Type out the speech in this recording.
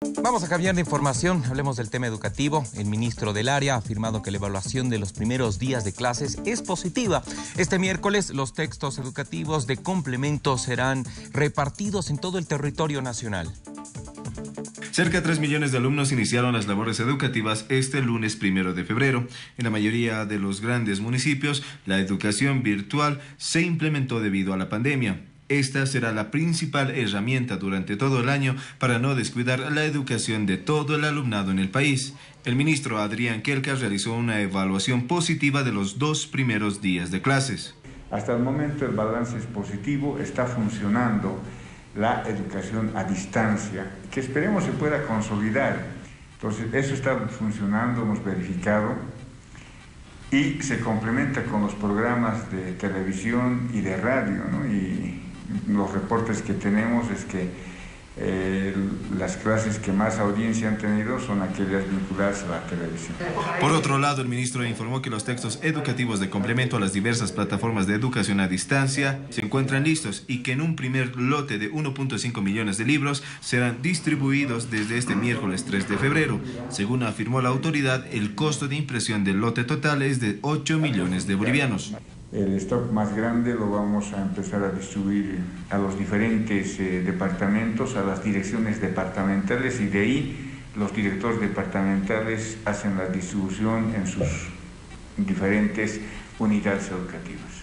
Vamos a cambiar de información, hablemos del tema educativo. El ministro del área ha afirmado que la evaluación de los primeros días de clases es positiva. Este miércoles los textos educativos de complemento serán repartidos en todo el territorio nacional. Cerca de 3 millones de alumnos iniciaron las labores educativas este lunes 1 de febrero. En la mayoría de los grandes municipios, la educación virtual se implementó debido a la pandemia. Esta será la principal herramienta durante todo el año para no descuidar la educación de todo el alumnado en el país. El ministro Adrián Quelcas realizó una evaluación positiva de los 2 primeros días de clases. Hasta el momento el balance es positivo, está funcionando la educación a distancia, que esperemos se pueda consolidar. Entonces, eso está funcionando, hemos verificado, y se complementa con los programas de televisión y de radio, ¿no? Y los reportes que tenemos es que las clases que más audiencia han tenido son aquellas vinculadas a la televisión. Por otro lado, el ministro informó que los textos educativos de complemento a las diversas plataformas de educación a distancia se encuentran listos y que en un primer lote de 1.5 millones de libros serán distribuidos desde este miércoles 3 de febrero. Según afirmó la autoridad, el costo de impresión del lote total es de 8 millones de bolivianos. El stock más grande lo vamos a empezar a distribuir a los diferentes departamentos, a las direcciones departamentales, y de ahí los directores departamentales hacen la distribución en sus diferentes unidades educativas.